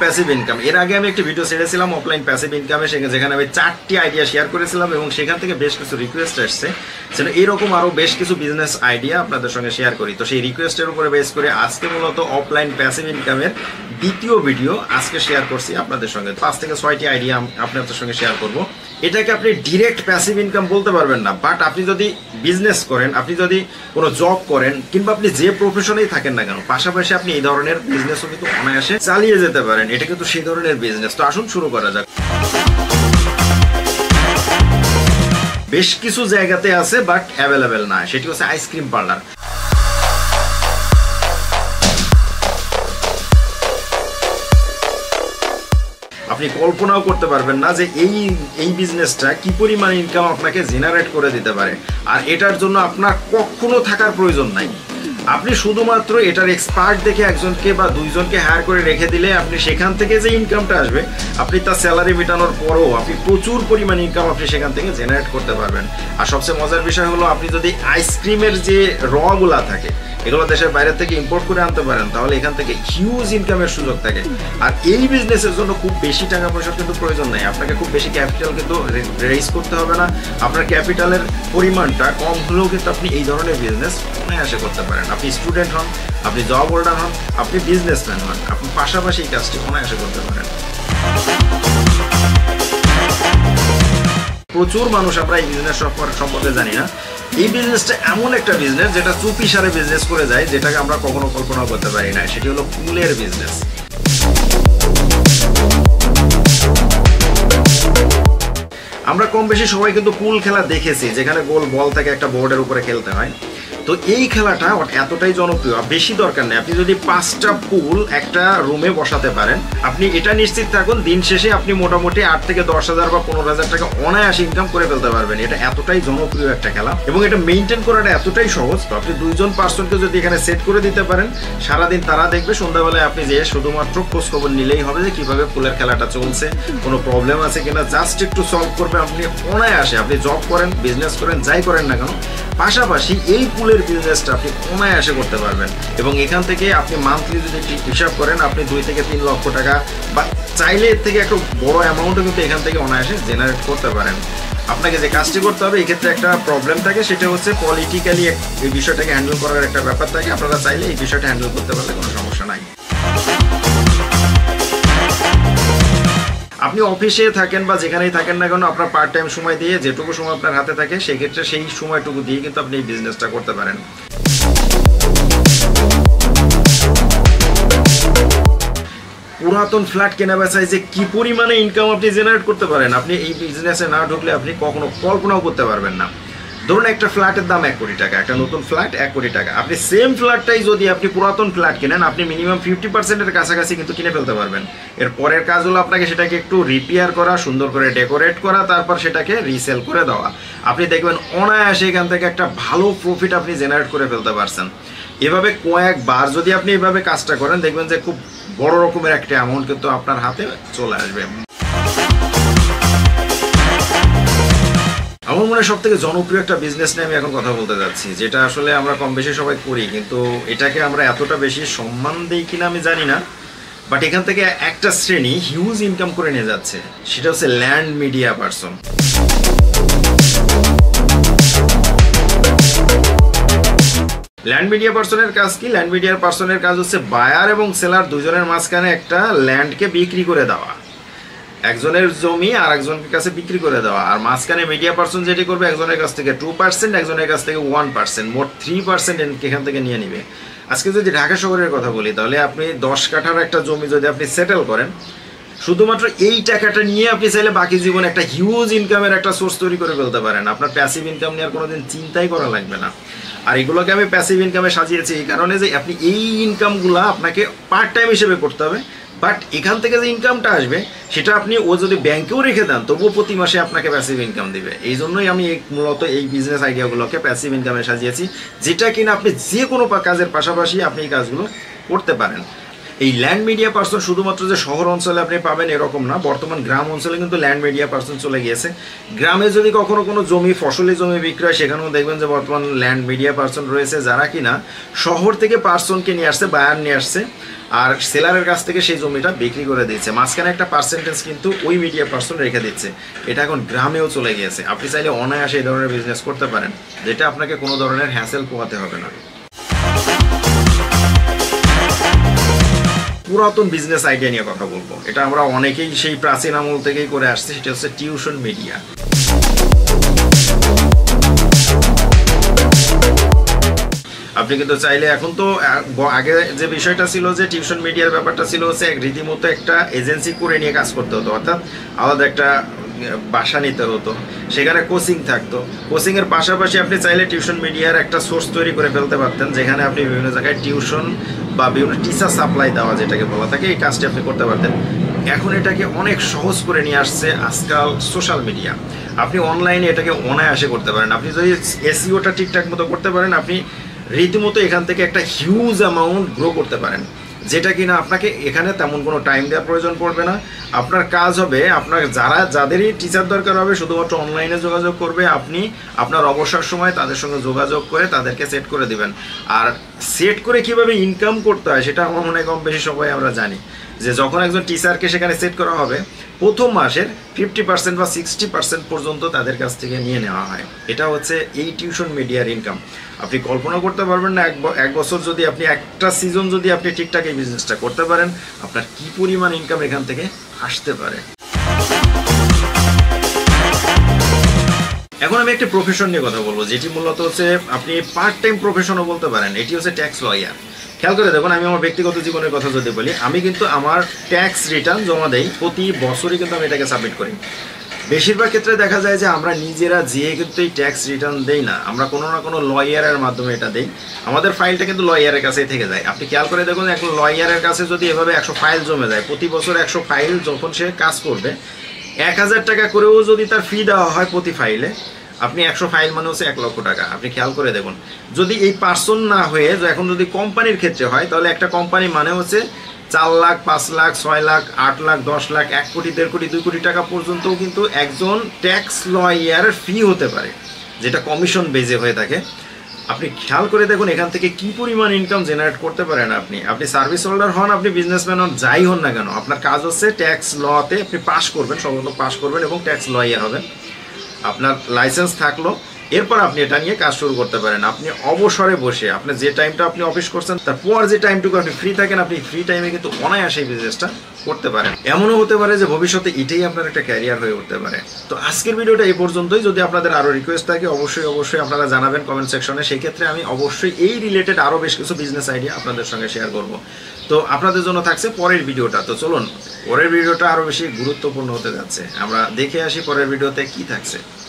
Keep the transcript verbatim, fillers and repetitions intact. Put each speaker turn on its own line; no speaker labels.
Passive income. এর আগে আমি একটি ভিডিও ছেড়েছিলাম অফলাইন প্যাসিভ ইনকামে, যেখানে আমি চারটি আইডিয়া শেয়ার করেছিলাম এবং সেখান থেকে বেশ কিছু রিকোয়েস্ট আসছে যেন এরকম আরও বেশ কিছু বিজনেস আইডিয়া আপনাদের সঙ্গে শেয়ার করি। তো সেই রিকোয়েস্টের উপরে বেস করে আজকে মূলত অফলাইন প্যাসিভ ইনকামের দ্বিতীয় ভিডিও আজকে শেয়ার করছি আপনাদের সঙ্গে। পাঁচ থেকে ছয়টি আইডিয়া আপনাদের সঙ্গে শেয়ার করব। এটাকে আপনি ডিরেক্ট প্যাসিভ ইনকাম বলতে পারবেন না, বাট আপনি যদি বিজনেস করেন, আপনি যদি কোনো জব করেন, কিংবা আপনি যে প্রফেশনেই থাকেন না কেন, পাশাপাশি আপনি এই ধরনের বিজনেসও কিন্তু অনায়াসে চালিয়ে যেতে পারেন। এটা কিন্তু সেই ধরনের বিজনেস। তো আসুন শুরু করা যাক। বেশ কিছু জায়গাতে আছে বাট অ্যাভেলেবেল না, সেটি হচ্ছে আইসক্রিম পার্লার। আপনি কল্পনাও করতে পারবেন না যে এই এই বিজনেসটা কি পরিমাণ ইনকাম আপনাকে জেনারেট করে দিতে পারে। আর এটার জন্য আপনার কখনো থাকার প্রয়োজন নাই। আপনি শুধুমাত্র এটার এক্সপার্ট দেখে একজনকে বা দুইজনকে হায়ার করে রেখে দিলে আপনি সেখান থেকে যে ইনকামটা আসবে, আপনি তার স্যালারি মেটানোর পরও আপনি প্রচুর পরিমাণ ইনকাম আপনি সেখান থেকে জেনারেট করতে পারবেন। আর সবচেয়ে মজার বিষয় হলো, আপনি যদি আইসক্রিমের যে রগুলা থাকে এগুলো দেশের বাইরে থেকে ইম্পোর্ট করে আনতে পারেন, তাহলে এখান থেকে হিউজ ইনকামের সুযোগ থাকে। আর এই বিজনেসের জন্য খুব বেশি টাকা পয়সার কিন্তু প্রয়োজন নাই। আপনাকে খুব বেশি ক্যাপিটাল কিন্তু রেইজ করতে হবে না। আপনার ক্যাপিটালের পরিমাণটা কম হলেও কিন্তু আপনি এই ধরনের বিজনেস অনায়াসে করতে পারেন। আপনি স্টুডেন্ট হন, আপনি জব হোল্ডার হন, আপনি বিজনেসম্যান হন, আপনি পাশাপাশি এই কাজটি অনায়াসে করতে পারেন। প্রচুর মানুষ আমরা এই বিজনেস সম্পর্কে জানি না। এই বিজনেসটা এমন একটা বিজনেস যেটা চুপি সারে বিজনেস করে যায়, যেটাকে আমরা কখনো কল্পনা করতে পারি না। সেটি হলো পুলের বিজনেস। আমরা কম বেশি সবাই কিন্তু পুল খেলা দেখেছি, যেখানে গোল বল থেকে একটা বোর্ডের উপরে খেলতে হয়। তো এই খেলাটা এতটাই জনপ্রিয়, বেশি দরকার নেই। আপনি যদি পাঁচটা পুল একটা রুমে বসাতে পারেন, আপনি এটা নিশ্চিত থাকুন দিন শেষে আপনি মোটামুটি আট থেকে দশ হাজার বা পনেরো হাজার টাকা অনায়াসে ইনকাম করে ফেলতে পারবেন। এটা এতটাই জনপ্রিয় একটা খেলা এবং এটা মেনটেন করাটা এতটাই সহজ। তো আপনি দুইজন পার্সনকে যদি এখানে সেট করে দিতে পারেন, সারাদিন তারা দেখবে, সন্ধ্যাবেলায় আপনি যে শুধুমাত্র খোঁজ খবর নিলেই হবে যে কিভাবে পুলের খেলাটা চলছে, কোনো প্রবলেম আছে কিনা, জাস্ট একটু সলভ করবে। আপনি অনায়াসে, আপনি জব করেন, বিজনেস করেন, যাই করেন না কেন, পাশাপাশি এই পুলের বিজনেসটা আপনি অনায়াসে করতে পারবেন। এবং এখান থেকে আপনি মান্থলি যদি হিসাব করেন, আপনি দুই থেকে তিন লক্ষ টাকা বা চাইলে এর থেকে একটু বড় অ্যামাউন্টও কিন্তু এখান থেকে অনায়াসে জেনারেট করতে পারেন। আপনাকে যে কাজটি করতে হবে, এক্ষেত্রে একটা প্রবলেম থাকে, সেটা হচ্ছে পলিটিক্যালি এই বিষয়টাকে হ্যান্ডেল করার একটা ব্যাপার থাকে। আপনারা চাইলে এই বিষয়টা হ্যান্ডেল করতে পারলে কোনো সমস্যা নাই। আপনি অফিসে থাকেন বা যেখানেই থাকেন না কেন, আপনার পার্ট টাইম সময় দিয়ে যেটুকু সময় আপনার হাতে থাকে, সেক্ষেত্রে সেই সময়টুকু দিয়ে কিন্তু আপনি এই বিজনেসটা করতে পারেন। পুরাতন ফ্ল্যাট কেনা বেচায় যে কি পরিমাণে ইনকাম আপনি জেনারেট করতে পারেন, আপনি এই বিজনেসে না ঢুকলে আপনি কখনো কল্পনাও করতে পারবেন না। ধরুন একটা ফ্ল্যাটের দাম এক কোটি টাকা, একটা নতুন ফ্ল্যাট এক কোটি টাকা। আপনি সেম ফ্ল্যাটটাই যদি আপনি পুরাতন ফ্ল্যাট কেনেন, আপনি মিনিমাম ফিফটি পার্সেন্টের কাছাকাছি কিন্তু কিনে ফেলতে পারবেন। এর পরের কাজ হলো আপনাকে সেটাকে একটু রিপেয়ার করা, সুন্দর করে ডেকোরেট করা, তারপর সেটাকে রিসেল করে দেওয়া। আপনি দেখবেন অনায়াসে এখান থেকে একটা ভালো প্রফিট আপনি জেনারেট করে ফেলতে পারছেন। এভাবে কয়েকবার যদি আপনি এভাবে কাজটা করেন, দেখবেন যে খুব বড় রকমের একটা অ্যামাউন্ট কিন্তু আপনার হাতে চলে আসবে। আমার মনে হয় সব থেকে জনপ্রিয় একটা বিজনেস নিয়ে আমি এখন কথা বলতে যাচ্ছি, যেটা আসলে আমরা কম বেশি সবাই করি, কিন্তু এটাকে আমরা এতটা বেশি সম্মান দিই কিনা আমি জানি না। বাট এখান থেকে একটা শ্রেণী হিউজ ইনকাম করে নিয়ে যাচ্ছে, সেটা হচ্ছে land media person. Land media পার্সনের কাজ কি? ল্যান্ড মিডিয়া পার্সনের কাজ হচ্ছে বায়ার এবং সেলার দুজনের মাঝখানে একটা ল্যান্ডকে বিক্রি করে দেওয়া, একজনের জমি আর একজনের কাছে বিক্রি করে দেওয়া। আর মাঝখানে মিডিয়া পার্সন যেটি করবে, একজনের কাছ থেকে টু পার্সেন্ট, একজনের কাছ থেকে ওয়ান পার্সেন্ট, মোট থ্রি পার্সেন্ট এখান থেকে নিয়ে নিবে। আজকে যদি ঢাকা শহরের কথা বলি, তাহলে আপনি দশ কাঠার একটা জমি যদি আপনি সেটেল করেন, শুধুমাত্র এই টাকাটা নিয়ে আপনি চাইলে বাকি জীবনে একটা হিউজ ইনকামের একটা সোর্স তৈরি করে ফেলতে পারেন। আপনার প্যাসিভ ইনকাম নিয়ে আর কোনোদিন চিন্তাই করা লাগবে না। আর এগুলোকে আমি প্যাসিভ ইনকামে সাজিয়েছি এই কারণে যে আপনি এই ইনকামগুলো আপনাকে পার্ট টাইম হিসেবে করতে হবে, বাট এখান থেকে যে ইনকামটা আসবে সেটা আপনি ও যদি ব্যাংকেও রেখে দেন, তবুও প্রতি মাসে আপনাকে প্যাসিভ ইনকাম দিবে। এই জন্যই আমি মূলত এই বিজনেস আইডিয়াগুলোকে প্যাসিভ ইনকামে সাজিয়েছি, যেটা কিনা আপনি যে কোনো কাজের পাশাপাশি আপনি এই কাজগুলো করতে পারেন। এই ল্যান্ড মিডিয়া পার্সন শুধুমাত্র যে শহর অঞ্চলে আপনি পাবেন এরকম না, বর্তমান গ্রাম অঞ্চলে কিন্তু ল্যান্ড মিডিয়া পার্সন চলে গিয়েছে। গ্রামে যদি কখনো কোনো জমি ফসলি জমি বিক্রি হয় সেখানেও দেখবেন যে বর্তমান ল্যান্ড মিডিয়া পার্সন রয়েছে, যারা কিনা শহর থেকে পার্সনকে নিয়ে আসছে, বায়ার নিয়ে আসছে, আর সেলারের কাছ থেকে সেই জমিটা বিক্রি করে দিচ্ছে, মাঝখানে একটা পার্সেন্টেজ কিন্তু ওই মিডিয়া পার্সন রেখে দিচ্ছে। এটা এখন গ্রামেও চলে গিয়েছে। আপনি চাইলে অনায়াসে এই ধরনের বিজনেস করতে পারেন, যেটা আপনাকে কোনো ধরনের হ্যাসেল পোহাতে হবে না। পুরাতন বিজনেস আইডিয়া নিয়ে কথা বলবো, এটা আমরা অনেকেই সেই প্রাচীন আমল থেকেই করে আসছি, সেটা হচ্ছে টিউশন মিডিয়া। আপনি কিন্তু চাইলে এখন তো আগে যে বিষয়টা ছিল যে টিউশন মিডিয়ার ব্যাপারটা ছিল হচ্ছে রীতিমতো একটা এজেন্সি করে নিয়ে কাজ করতে হতো, অর্থাৎ আলাদা একটা বাসা নিতে হতো, সেখানে কোচিং থাকতো। কোচিংয়ের পাশাপাশি আপনি চাইলে টিউশন মিডিয়ার একটা সোর্স তৈরি করে ফেলতে পারতেন, যেখানে আপনি বিভিন্ন জায়গায় টিউশন বা বিভিন্ন টিচার সাপ্লাই দেওয়া যেটাকে বলা থাকে, এই কাজটি আপনি করতে পারতেন। এখন এটাকে অনেক সহজ করে নিয়ে আসছে আজকাল সোশ্যাল মিডিয়া। আপনি অনলাইনে এটাকে অনায়াসে করতে পারেন। আপনি যদি এসইওটা ঠিকঠাক মতো করতে পারেন, আপনি রীতিমতো এখান থেকে একটা হিউজ অ্যামাউন্ট গ্রো করতে পারেন, যেটা কিনা আপনাকে এখানে তেমন কোনো টাইম দেওয়ার প্রয়োজন পড়বে না। আপনার কাজ হবে, আপনার যারা যাদেরই টিচার দরকার হবে শুধুমাত্র অনলাইনে যোগাযোগ করবে, আপনি আপনার অবসর সময় তাদের সঙ্গে যোগাযোগ করে তাদেরকে সেট করে দিবেন। আর সেট করে কিভাবে ইনকাম করতে হয় সেটা আমার মনে কম বেশি সবাই আমরা জানি, যে যখন একজন টিচারকে সেখানে সেট করা হবে প্রথম মাসের ফিফটি পার্সেন্ট বা সিক্সটি পার্সেন্ট পর্যন্ত তাদের কাছ থেকে নিয়ে নেওয়া হয়। এটা হচ্ছে এই টিউশন মিডিয়ার ইনকাম। আপনি কল্পনা করতে পারবেন না, এক এক বছর যদি আপনি একটা সিজন যদি আপনি ঠিকঠাক এই বিজনেসটা করতে পারেন, আপনার কি পরিমাণ ইনকাম এখান থেকে আসতে পারে। এখন আমি একটা প্রফেশন নিয়ে কথা বলবো, যেটি মূলত হচ্ছে আপনি পার্ট টাইম প্রফেশনও বলতে পারেন। এটি হচ্ছে ট্যাক্স লয়ার। খেয়াল করে দেখুন, আমি আমার ব্যক্তিগত জীবনের কথা যদি বলি, আমি কিন্তু আমার ট্যাক্স রিটার্ন জমা দেই প্রতি বছরই, কিন্তু আমি এটাকে সাবমিট করি। বেশিরভাগ ক্ষেত্রে দেখা যায় যে আমরা নিজেরা যেয়ে কিন্তু এই ট্যাক্স রিটার্ন দেই না, আমরা কোনো না কোনো লয়ারের মাধ্যমে এটা দেই। আমাদের ফাইলটা কিন্তু লয়ারের কাছেই থেকে যায়। আপনি খেয়াল করে দেখুন, এক লয়ারের কাছে যদি এভাবে একশো ফাইল জমে যায়, প্রতি বছর একশো ফাইল যখন সে কাজ করবে, এক হাজার টাকা করেও যদি তার ফি দেওয়া হয় প্রতি ফাইলে, আপনি একশো ফাইল মানে হচ্ছে এক লক্ষ টাকা। আপনি খেয়াল করে দেখুন, যদি এই পার্সন না হয়ে এখন যদি কোম্পানির ক্ষেত্রে হয়, তাহলে একটা কোম্পানি মানে হচ্ছে চার লাখ পাঁচ লাখ ছয় লাখ আট লাখ দশ লাখ এক কোটি দেড় কোটি দুই কোটি টাকা পর্যন্তও কিন্তু একজন ট্যাক্স লয়ারের ফি হতে পারে, যেটা কমিশন বেজে হয়ে থাকে। আপনি খেয়াল করে দেখুন এখান থেকে কি পরিমাণ ইনকাম জেনারেট করতে পারেন আপনি। আপনি সার্ভিস হোল্ডার হন, আপনি বিজনেসম্যান হন, যাই হন না কেন, আপনার কাজ হচ্ছে ট্যাক্স লতে আপনি পাস করবেন, সম্ভবত পাস করবেন এবং ট্যাক্স লয়ার হবেন। আপনার লাইসেন্স থাকলো, এরপর আপনি এটা নিয়ে কাজ শুরু করতে পারেন। আপনি অবসরে বসে আপনি যে টাইমটা আপনি অফিস করছেন, তারপর যে টাইমটুকু আপনি ফ্রি থাকেন, আপনি ফ্রি টাইমে কিন্তু অনায়াসে এই বিজনেসটা করতে পারেন। এমনও হতে পারে যে ভবিষ্যতে এটাই আপনার একটা ক্যারিয়ার হয়ে উঠতে পারে। তো আজকের ভিডিওটা এই পর্যন্তই। যদি আপনাদের আরও রিকোয়েস্ট থাকে অবশ্যই অবশ্যই আপনারা জানাবেন কমেন্ট সেকশনে। সেই ক্ষেত্রে আমি অবশ্যই এই রিলেটেড আরও বেশ কিছু বিজনেস আইডিয়া আপনাদের সঙ্গে শেয়ার করব। তো আপনাদের জন্য থাকছে পরের ভিডিওটা। তো চলুন, পরের ভিডিওটা আরও বেশি গুরুত্বপূর্ণ হতে যাচ্ছে। আমরা দেখে আসি পরের ভিডিওতে কি থাকছে।